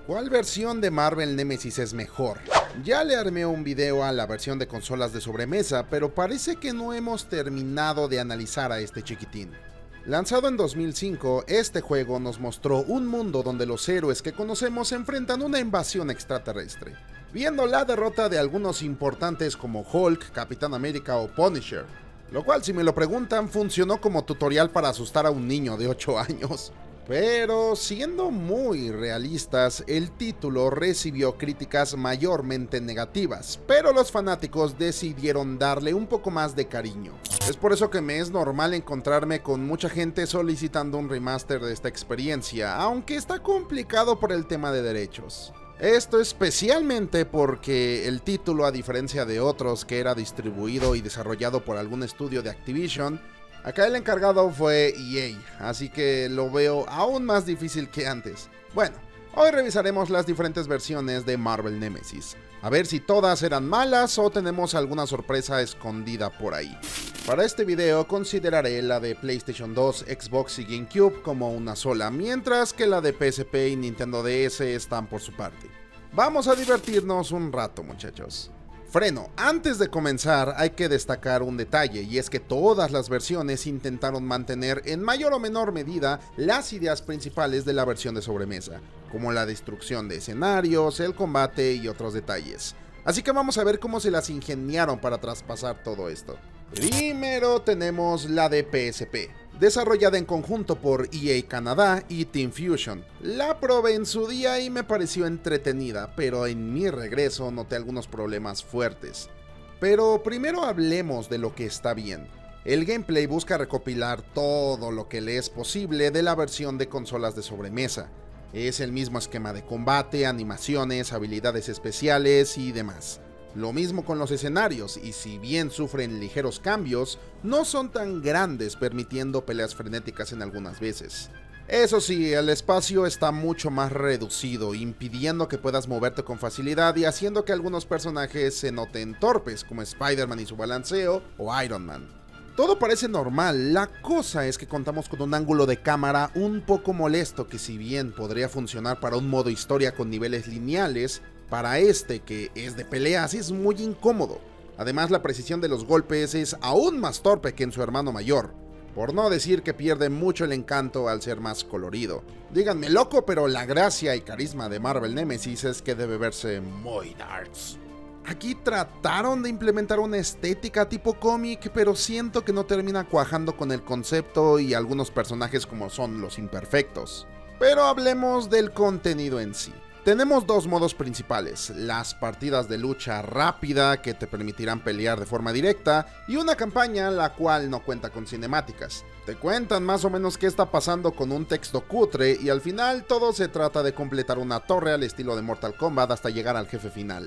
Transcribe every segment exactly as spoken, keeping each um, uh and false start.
¿Cuál versión de Marvel Nemesis es mejor? Ya le armé un video a la versión de consolas de sobremesa, pero parece que no hemos terminado de analizar a este chiquitín. Lanzado en dos mil cinco, este juego nos mostró un mundo donde los héroes que conocemos enfrentan una invasión extraterrestre, viendo la derrota de algunos importantes como Hulk, Capitán América o Punisher, lo cual, si me lo preguntan, funcionó como tutorial para asustar a un niño de ocho años. Pero siendo muy realistas, el título recibió críticas mayormente negativas, pero los fanáticos decidieron darle un poco más de cariño. Es por eso que me es normal encontrarme con mucha gente solicitando un remaster de esta experiencia, aunque está complicado por el tema de derechos. Esto especialmente porque el título, a diferencia de otros que era distribuido y desarrollado por algún estudio de Activision, acá el encargado fue E A, así que lo veo aún más difícil que antes. Bueno, hoy revisaremos las diferentes versiones de Marvel Nemesis, a ver si todas eran malas o tenemos alguna sorpresa escondida por ahí. Para este video consideraré la de PlayStation dos, Xbox y GameCube como una sola, mientras que la de P S P y Nintendo D S están por su parte. Vamos a divertirnos un rato, muchachos. Freno, antes de comenzar hay que destacar un detalle, y es que todas las versiones intentaron mantener en mayor o menor medida las ideas principales de la versión de sobremesa, como la destrucción de escenarios, el combate y otros detalles. Así que vamos a ver cómo se las ingeniaron para traspasar todo esto. Primero tenemos la de P S P, desarrollada en conjunto por E A Canadá y Team Fusion. La probé en su día y me pareció entretenida, pero en mi regreso noté algunos problemas fuertes. Pero primero hablemos de lo que está bien. El gameplay busca recopilar todo lo que le es posible de la versión de consolas de sobremesa. Es el mismo esquema de combate, animaciones, habilidades especiales y demás. Lo mismo con los escenarios, y si bien sufren ligeros cambios, no son tan grandes, permitiendo peleas frenéticas en algunas veces. Eso sí, el espacio está mucho más reducido, impidiendo que puedas moverte con facilidad y haciendo que algunos personajes se noten torpes, como Spider-Man y su balanceo, o Iron Man. Todo parece normal, la cosa es que contamos con un ángulo de cámara un poco molesto que, si bien podría funcionar para un modo historia con niveles lineales, para este, que es de peleas, es muy incómodo. Además, la precisión de los golpes es aún más torpe que en su hermano mayor, por no decir que pierde mucho el encanto al ser más colorido. Díganme loco, pero la gracia y carisma de Marvel Nemesis es que debe verse muy darks. Aquí trataron de implementar una estética tipo cómic, pero siento que no termina cuajando con el concepto y algunos personajes como son los imperfectos. Pero hablemos del contenido en sí. Tenemos dos modos principales, las partidas de lucha rápida que te permitirán pelear de forma directa y una campaña la cual no cuenta con cinemáticas. Te cuentan más o menos qué está pasando con un texto cutre y al final todo se trata de completar una torre al estilo de Mortal Kombat hasta llegar al jefe final.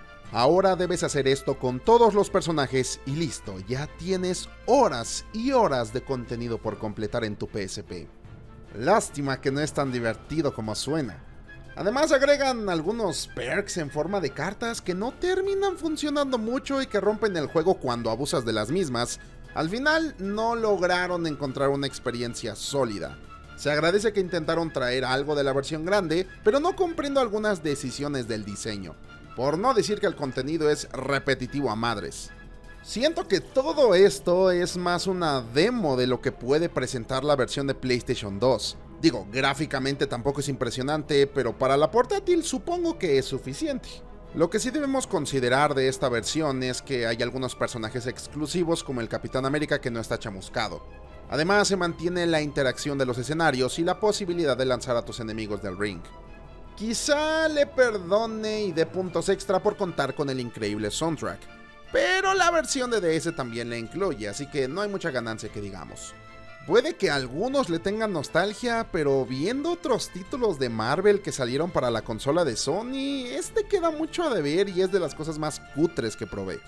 Ahora debes hacer esto con todos los personajes y listo, ya tienes horas y horas de contenido por completar en tu P S P. Lástima que no es tan divertido como suena. Además agregan algunos perks en forma de cartas que no terminan funcionando mucho y que rompen el juego cuando abusas de las mismas. Al final no lograron encontrar una experiencia sólida. Se agradece que intentaron traer algo de la versión grande, pero no comprendo algunas decisiones del diseño. Por no decir que el contenido es repetitivo a madres. Siento que todo esto es más una demo de lo que puede presentar la versión de PlayStation dos. Digo, gráficamente tampoco es impresionante, pero para la portátil supongo que es suficiente. Lo que sí debemos considerar de esta versión es que hay algunos personajes exclusivos como el Capitán América que no está chamuscado. Además se mantiene la interacción de los escenarios y la posibilidad de lanzar a tus enemigos del ring. Quizá le perdone y dé puntos extra por contar con el increíble soundtrack, pero la versión de D S también la incluye, así que no hay mucha ganancia que digamos. Puede que a algunos le tengan nostalgia, pero viendo otros títulos de Marvel que salieron para la consola de Sony, este queda mucho a deber y es de las cosas más cutres que probé.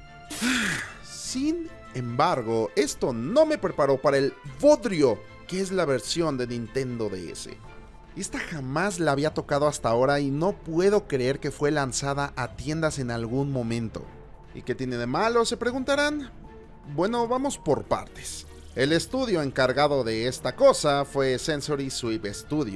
Sin embargo, esto no me preparó para el bodrio que es la versión de Nintendo D S. Esta jamás la había tocado hasta ahora y no puedo creer que fue lanzada a tiendas en algún momento. ¿Y qué tiene de malo?, se preguntarán. Bueno, vamos por partes. El estudio encargado de esta cosa fue Sensory Sweep Studios,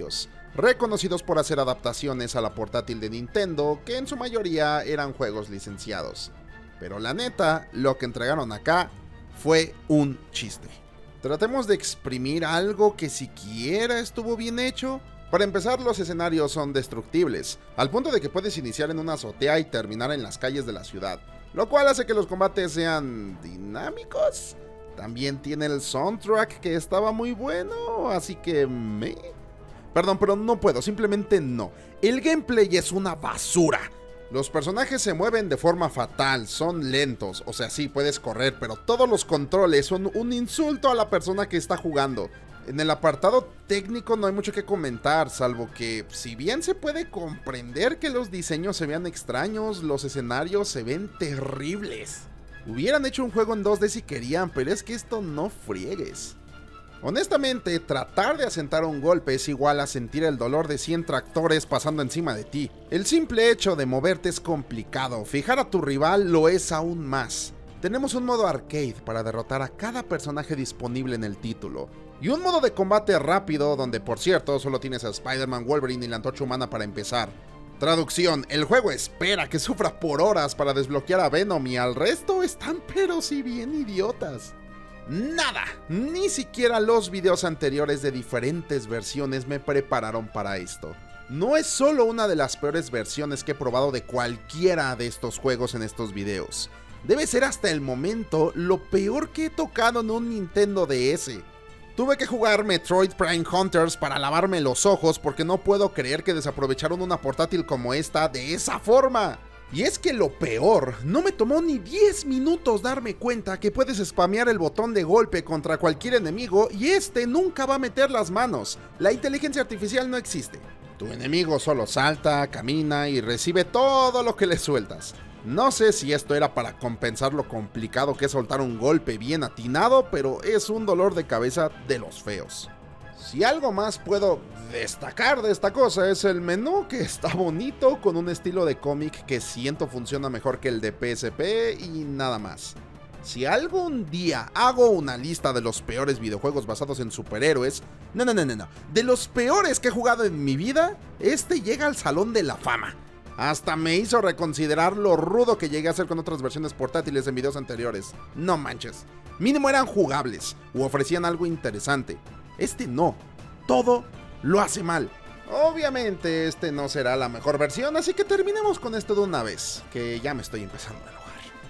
reconocidos por hacer adaptaciones a la portátil de Nintendo, que en su mayoría eran juegos licenciados. Pero la neta, lo que entregaron acá fue un chiste. Tratemos de exprimir algo que siquiera estuvo bien hecho. Para empezar, los escenarios son destructibles, al punto de que puedes iniciar en una azotea y terminar en las calles de la ciudad, lo cual hace que los combates sean dinámicos. También tiene el soundtrack, que estaba muy bueno, así que me... Perdón, pero no puedo, simplemente no. El gameplay es una basura. Los personajes se mueven de forma fatal, son lentos, o sea, sí, puedes correr, pero todos los controles son un insulto a la persona que está jugando. En el apartado técnico no hay mucho que comentar, salvo que, si bien se puede comprender que los diseños se vean extraños, los escenarios se ven terribles. Hubieran hecho un juego en dos D si querían, pero es que esto no friegues. Honestamente, tratar de asentar un golpe es igual a sentir el dolor de cien tractores pasando encima de ti. El simple hecho de moverte es complicado, fijar a tu rival lo es aún más. Tenemos un modo arcade para derrotar a cada personaje disponible en el título, y un modo de combate rápido donde, por cierto, solo tienes a Spider-Man, Wolverine y la Antorcha Humana para empezar. Traducción: el juego espera que sufra por horas para desbloquear a Venom y al resto están pero si bien idiotas. Nada, ni siquiera los videos anteriores de diferentes versiones me prepararon para esto. No es solo una de las peores versiones que he probado de cualquiera de estos juegos en estos videos. Debe ser hasta el momento lo peor que he tocado en un Nintendo D S. Tuve que jugar Metroid Prime Hunters para lavarme los ojos porque no puedo creer que desaprovecharon una portátil como esta de esa forma. Y es que lo peor, no me tomó ni diez minutos darme cuenta que puedes spamear el botón de golpe contra cualquier enemigo y este nunca va a meter las manos. La inteligencia artificial no existe. Tu enemigo solo salta, camina y recibe todo lo que le sueltas. No sé si esto era para compensar lo complicado que es soltar un golpe bien atinado, pero es un dolor de cabeza de los feos. Si algo más puedo destacar de esta cosa es el menú, que está bonito, con un estilo de cómic que siento funciona mejor que el de P S P y nada más. Si algún día hago una lista de los peores videojuegos basados en superhéroes, no, no, no, no, no, de los peores que he jugado en mi vida, este llega al Salón de la Fama. Hasta me hizo reconsiderar lo rudo que llegué a hacer con otras versiones portátiles en videos anteriores. No manches, mínimo eran jugables u ofrecían algo interesante. Este no, todo lo hace mal. Obviamente este no será la mejor versión, así que terminemos con esto de una vez, que ya me estoy empezando a enojar.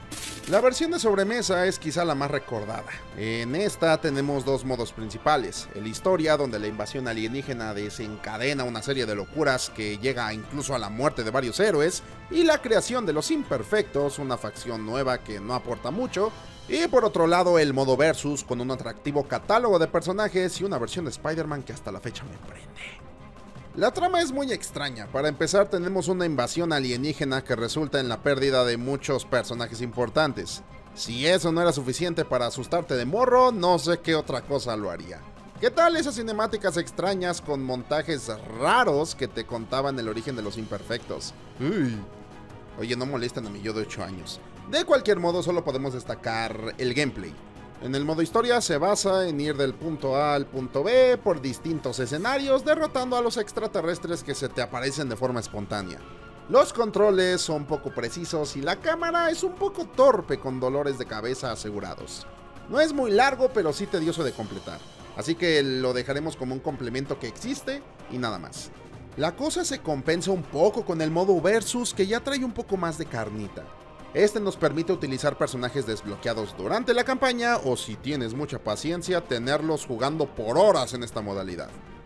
La versión de sobremesa es quizá la más recordada. En esta tenemos dos modos principales: el historia, donde la invasión alienígena desencadena una serie de locuras que llega incluso a la muerte de varios héroes, y la creación de los imperfectos, una facción nueva que no aporta mucho. Y por otro lado, el modo versus, con un atractivo catálogo de personajes y una versión de Spider-Man que hasta la fecha me prende. La trama es muy extraña. Para empezar, tenemos una invasión alienígena que resulta en la pérdida de muchos personajes importantes. Si eso no era suficiente para asustarte de morro, no sé qué otra cosa lo haría. ¿Qué tal esas cinemáticas extrañas con montajes raros que te contaban el origen de los imperfectos? Uy. Oye, no molesten a mi yo de ocho años. De cualquier modo, solo podemos destacar el gameplay. En el modo historia se basa en ir del punto A al punto B por distintos escenarios, derrotando a los extraterrestres que se te aparecen de forma espontánea. Los controles son poco precisos y la cámara es un poco torpe, con dolores de cabeza asegurados. No es muy largo, pero sí tedioso de completar, así que lo dejaremos como un complemento que existe y nada más. La cosa se compensa un poco con el modo versus, que ya trae un poco más de carnita. Este nos permite utilizar personajes desbloqueados durante la campaña, o si tienes mucha paciencia, tenerlos jugando por horas en esta modalidad.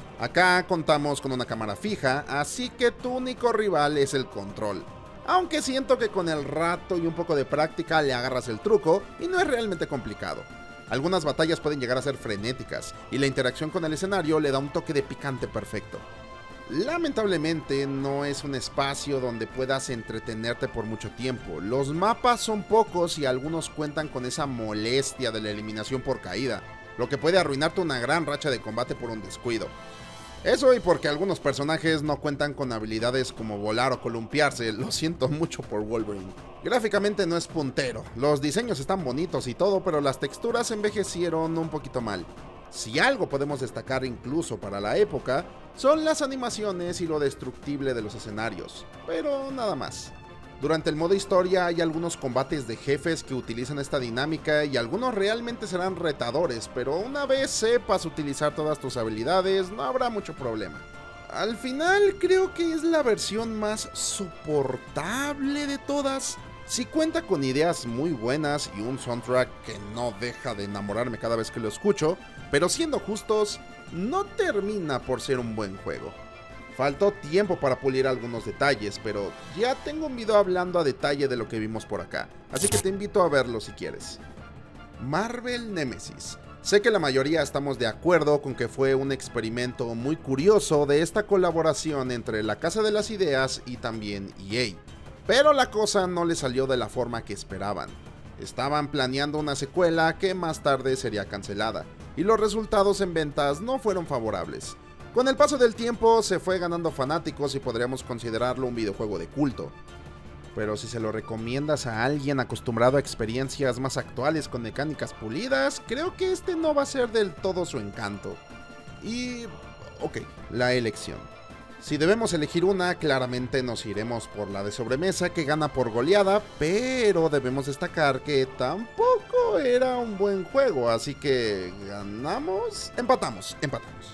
Acá contamos con una cámara fija, así que tu único rival es el control. Aunque siento que con el rato y un poco de práctica le agarras el truco y no es realmente complicado. Algunas batallas pueden llegar a ser frenéticas y la interacción con el escenario le da un toque de picante perfecto. Lamentablemente no es un espacio donde puedas entretenerte por mucho tiempo. Los mapas son pocos y algunos cuentan con esa molestia de la eliminación por caída, lo que puede arruinarte una gran racha de combate por un descuido. Eso y porque algunos personajes no cuentan con habilidades como volar o columpiarse. Lo siento mucho por Wolverine. Gráficamente no es puntero, los diseños están bonitos y todo, pero las texturas envejecieron un poquito mal. Si algo podemos destacar incluso para la época, son las animaciones y lo destructible de los escenarios, pero nada más. Durante el modo historia hay algunos combates de jefes que utilizan esta dinámica y algunos realmente serán retadores, pero una vez sepas utilizar todas tus habilidades no habrá mucho problema. Al final creo que es la versión más soportable de todas. Sí cuenta con ideas muy buenas y un soundtrack que no deja de enamorarme cada vez que lo escucho, pero siendo justos, no termina por ser un buen juego. Faltó tiempo para pulir algunos detalles, pero ya tengo un video hablando a detalle de lo que vimos por acá, así que te invito a verlo si quieres. Marvel Nemesis. Sé que la mayoría estamos de acuerdo con que fue un experimento muy curioso de esta colaboración entre la Casa de las Ideas y también E A. Pero la cosa no le salió de la forma que esperaban. Estaban planeando una secuela que más tarde sería cancelada, y los resultados en ventas no fueron favorables. Con el paso del tiempo se fue ganando fanáticos y podríamos considerarlo un videojuego de culto. Pero si se lo recomiendas a alguien acostumbrado a experiencias más actuales con mecánicas pulidas, creo que este no va a ser del todo su encanto. Y... ok, la elección. Si debemos elegir una, claramente nos iremos por la de sobremesa que gana por goleada, pero debemos destacar que tampoco era un buen juego, así que ganamos, empatamos, empatamos.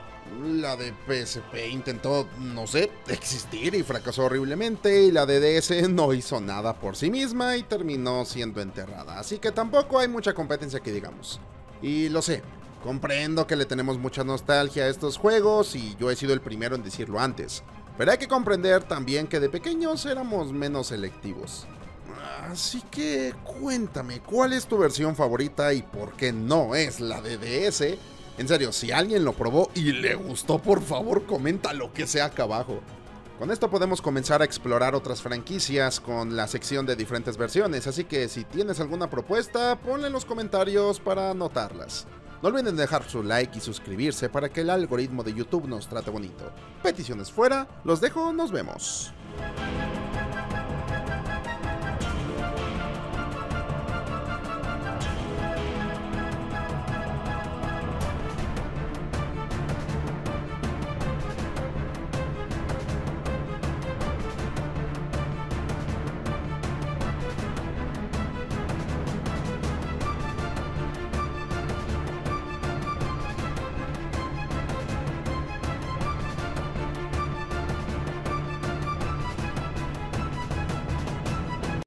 La de P S P intentó, no sé, existir y fracasó horriblemente, y la de D S no hizo nada por sí misma y terminó siendo enterrada, así que tampoco hay mucha competencia que digamos. Y lo sé, comprendo que le tenemos mucha nostalgia a estos juegos y yo he sido el primero en decirlo antes, pero hay que comprender también que de pequeños éramos menos selectivos. Así que cuéntame, ¿cuál es tu versión favorita y por qué no es la de D S? En serio, si alguien lo probó y le gustó, por favor comenta lo que sea acá abajo. Con esto podemos comenzar a explorar otras franquicias con la sección de diferentes versiones, así que si tienes alguna propuesta, ponla en los comentarios para anotarlas. No olviden dejar su like y suscribirse para que el algoritmo de YouTube nos trate bonito. Peticiones fuera, los dejo, nos vemos.